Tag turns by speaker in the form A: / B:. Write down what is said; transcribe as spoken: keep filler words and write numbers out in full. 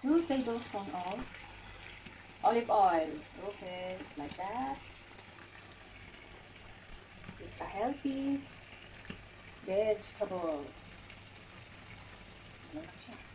A: two tablespoons of olive oil. Okay, just like that. It's a healthy vegetable. Ano na siya?